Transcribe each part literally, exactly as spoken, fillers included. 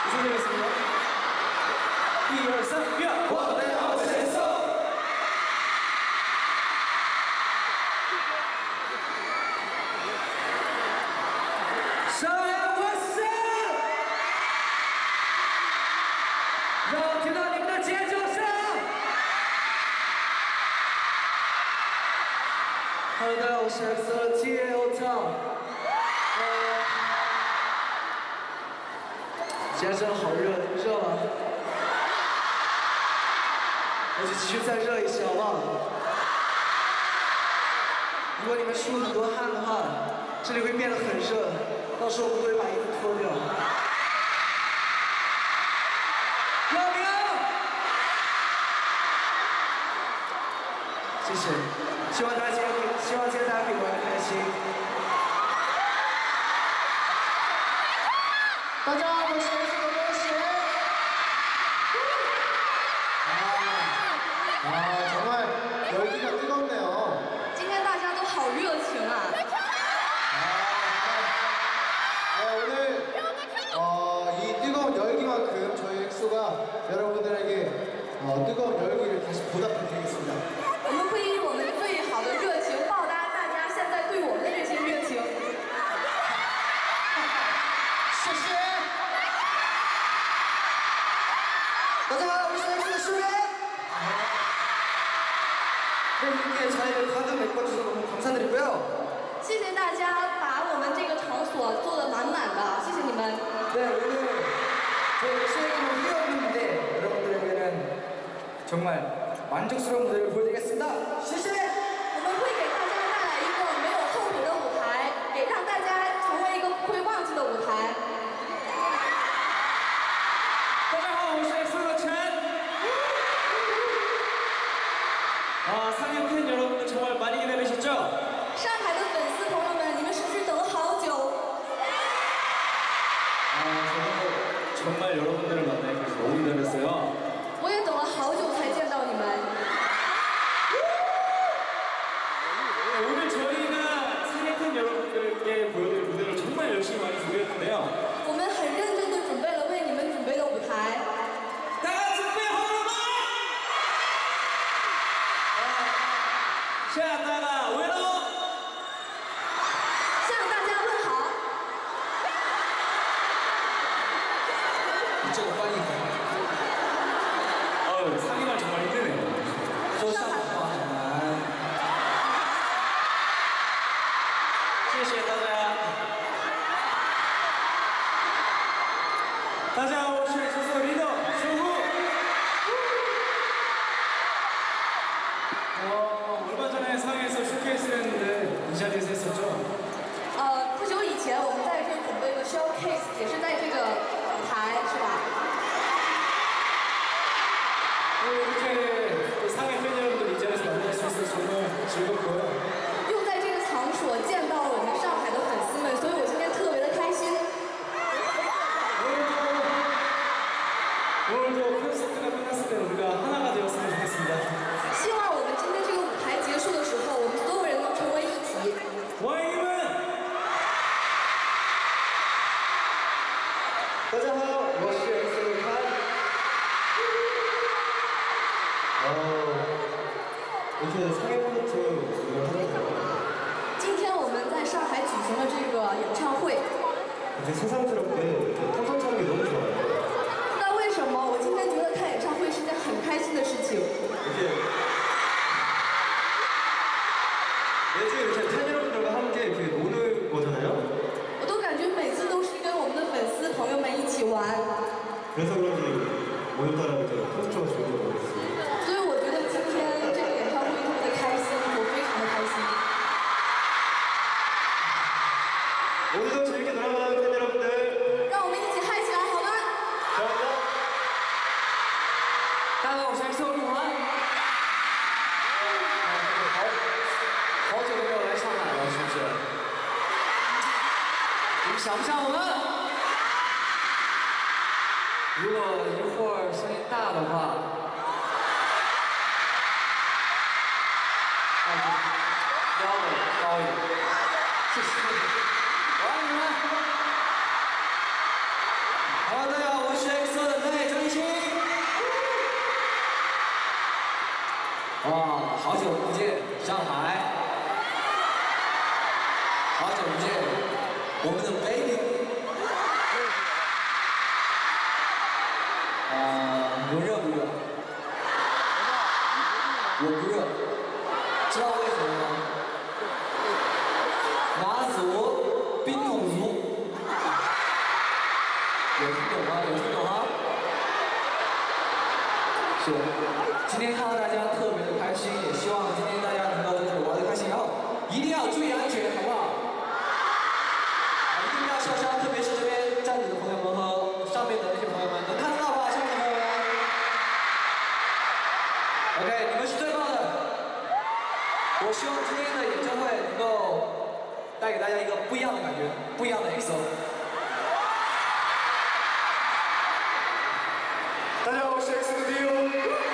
무슨 일이었습니까? 一二三，变！我的好神兽。上海我是，让我听到你们的尖叫声。Hello， 大家好，我是 X O T O Tom。呃，今天真的好热，热吗？那就继续再热一些，好不好？如果你们出很多汗的话，这里会变得很热，到时候我们都会把衣服脱掉。要不要？谢谢，希望大家今天可以，希望今天大家可以玩得开心。大家好，我是这个歌曲。아, 정말 열기가 뜨겁네요. 今天大家都好热情啊！ 아, 네, 오늘 어, 이 뜨거운 열기만큼 저희 엑소가 여러분들에게 어, 뜨거운 열기를 다시 보답해드리겠습니다. 我们会以我们最好的热情报答大家现在对我们的这些热情。 谢谢。大家好，我是 엑소 수빈。 네, 이렇게 저희를 가득 메꿔주셔서 너무 감사드리고요. 谢谢大家把我们这个场所做得满满的，谢谢你们。 네, 오늘 저희 엑소에게는 후회 없는 무대, 여러분들에게는 정말 만족스러운 무대를 보여드리겠습니다. 谢谢。 我们会给大家带来一个没有后悔的舞台，给让大家成为一个不会忘记的舞台。 大家好，我是 엑소的陈。 아, 상해 팬 여러분들 정말 많이 기다리셨죠? 上海的粉丝朋友们，你们是不是等了好久？ 아, 저도 정말 여러분들을 만나기 위해서 너무 기다렸어요. 我也等了好久才见到你们。 네, 오늘 저희가 상해 팬 여러분들께 보여드릴 무대를 정말 열심히 많이 준비했는데요. 我们很认真地准备了为你们准备的舞台。 다 같이 배워봐! 자, 다가 외로! 向大家问好。 이쪽으로 빨리 가요. 어, 상해가 정말 힘드네요. 저上海话很谢谢大家。大家好，我是 엑소 리더 수후。 어, 얼마 전에 상해에서 쇼케이스를 했는데 이 자리에서 했었죠. 呃，不久以前我们在这准备的 showcase 也是在这个舞台，是吧？ 어, 이렇게 상해 팬 여러분들 이 자리에서 만날 수 있어서 정말 즐겁고요. 又在这个场所见到了我们上海的粉丝们，所以我今天特别的开心。 오늘도, 오늘도 콘서트가 끝났을 때 우리가 하나가 되었으면 좋겠습니다. 希望我们今天这个舞台结束的时候，我们所有人能成为一体。 와이님은 大家好，我是 엑소 칸。 어, 이렇게 상해 콘서트를 하는데요. 今天我们在上海举行了这个演唱会， 이렇게 세상스럽게 콘서트 하는 게 너무 좋아요. 不知道为什么，我今天觉得看演唱会是件很开心的事情。 이렇게 매주 이렇게 팬 여러분들과 함께 이렇게 노는 거잖아요. 我都感觉每次都是跟我们的粉丝朋友们一起玩， 그래서 그런지 오늘따라 이렇게 콘서트가 좋은 것 같아요. 所以我觉得今天这个演唱会特别的开心，我非常的开心。 오늘도 재밌게 놀아봐요, 팬 여러분들. 让我们一起嗨起来，好吗？ 감사합니다. 大家好，我是 엑소鹿晗。好，好久都没有来上海了，是不是？你们想不想我们？如果一会儿声音大的话，那就腰围高一点。谢谢，我爱你们。好，大家好，我是星星。哇，好久不见，上海！好久不见，我们的 baby。啊，你们热不热？我不热，知道为什么吗？马祖冰桶族，有听懂吗？有听懂吗？是。今天看到大家特别的开心，也希望今天大家能够就是玩得开心，然后一定要注意安全，好不好？啊，一定要笑笑，特别是这边站着的朋友们和上面的那些朋友们，能看得到吧？上面的朋友们 ，OK， 你们是最棒的。我希望今天的演唱会能够带给大家一个不一样的感觉，不一样的 X O。 大家好，我是 X O D O。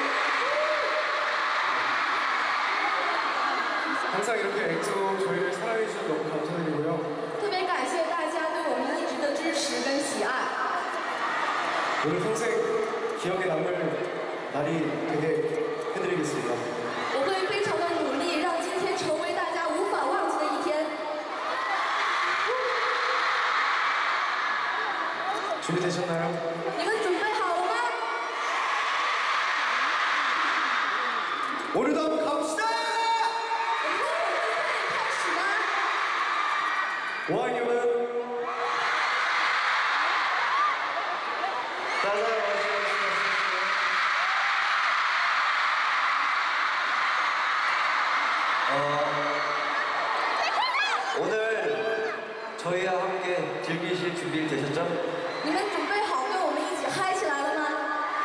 항상 이렇게 엑소 저희를 사랑해주셔서 너무 감사드리고요. 特别感谢大家对我们一直的支持跟喜爱。 오늘 평생 기억에 남을 날이 되게 해드리겠습니다. 我会非常的努力，让今天成为大家无法忘记的一天。 준비되셨나요? 你们准备好了吗？ 오늘도 한번 가봅시다! 我们的开始吗？ 와인님은 오늘 저희와 함께 즐기실 준비 되셨죠? 你们准备好跟我们一起嗨起来了吗？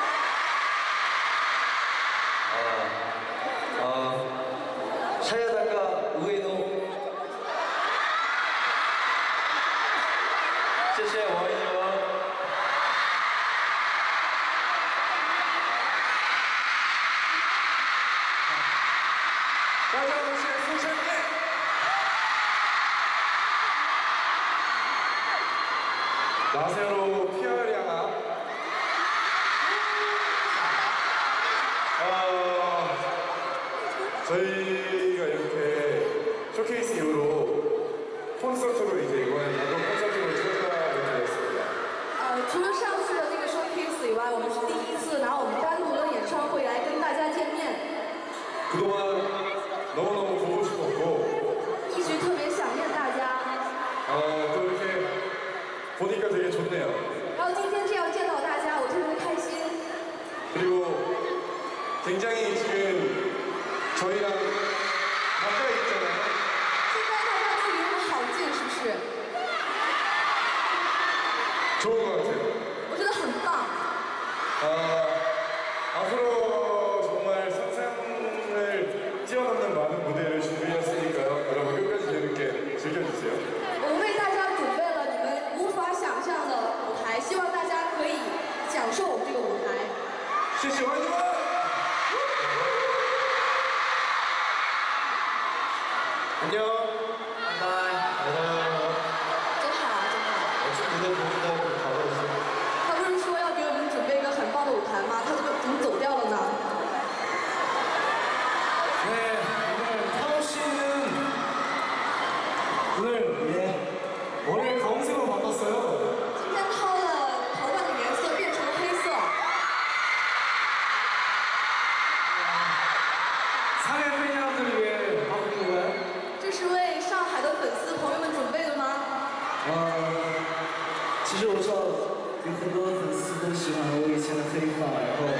어, 어, 샤야다카 우에노 谢谢王一文。 大家好，我是苏珊燕。나세로 피어량아. 아, 저희가 이렇게 쇼케이스 이후로 콘서트로 이제 이번에 야동 콘서트로 찾아뵙게 되었습니다. 呃，除了上次的那个 showcase 以外，我们是第一次拿我们单独的演唱会来跟大家见面。 그동안 너무너무 보고 싶었고 一直特别想念大家。 아, 또 이렇게 보니까 되게 좋네요. 然后今天这样见到大家，我特别开心。 그리고 굉장히 지금 저희랑 가까이 있잖아요. 现在大家都离我们好近，是不是？ 좋은 것 같아요. 我觉得很棒。 아, 앞으로 정말 상상을 뛰어넘는 많은 무대를 준비했으니까요. 여러분 끝까지 재밌게 즐겨주세요. 我为大家准备了你们无法想象的舞台，希望大家可以享受我们这个舞台。 시시 화이팅! 안녕. 바이바이. 真好啊，真好。 어차피 무대 보기도 가버렸어. 他不是说要给我们准备一个很棒的舞台吗？他怎么怎么走掉了呢？ 네, 오늘 타오 씨는 오늘 예, 머리를 검은색으로 바꿨어요. 今天涛的头发的颜色变成了黑色。 상해 팬여러분들을 위해 바꾼 건가요? 这是为上海的粉丝朋友们准备的吗？ 呃，其实我知道有很多粉丝都喜欢我以前的黑发，然后，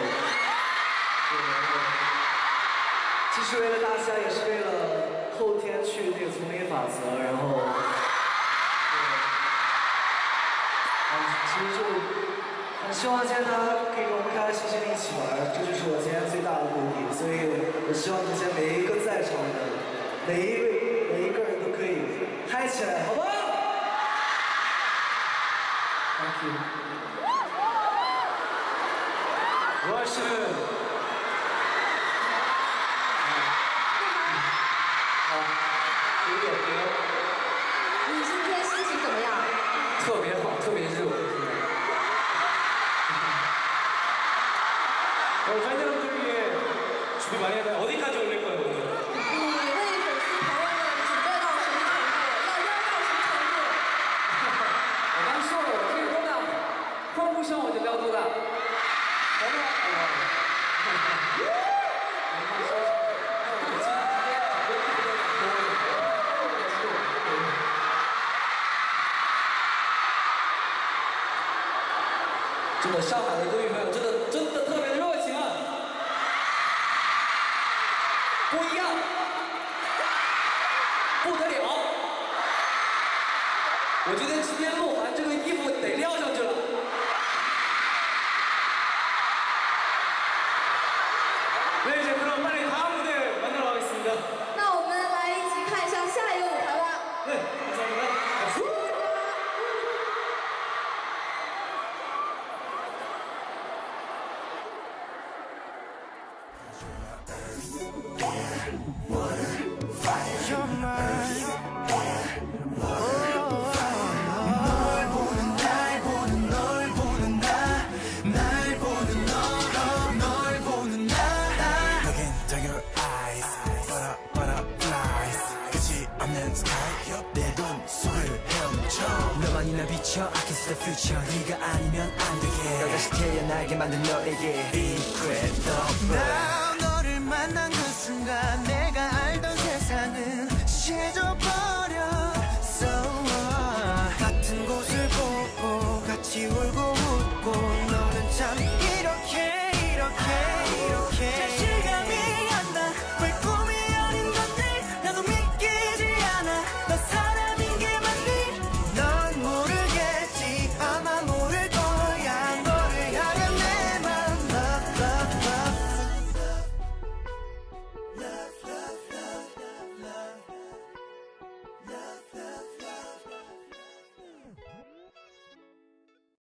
其实为了大家，也是为了后天去那个丛林法则，然后，啊，其实就很希望今天大家可以跟我们开开心心的一起玩，这就是我今天最大的目的，所以我希望今天每一个在场的每一位每一个人都可以嗨起来，好不好？ Thank you. 로아 씨는 기분이 어때요? 你今天心情怎么样？ 特别好，特别热。 不希望我就撩多大？咱们真的，上海的歌迷朋友真的真的特别热情啊，不一样，不得了！我觉得今天鹿晗这个衣服得撂上去了。네 이제 그럼 빨리 다음 무대 만나러 가겠습니다. 那我们来一起看一下下一个舞台吧。 네, 감사합니다. 박수. 너만이나 비춰 I can see the future 네가 아니면 안 되게 너 다시 태어나게 만든 너에게 Incredible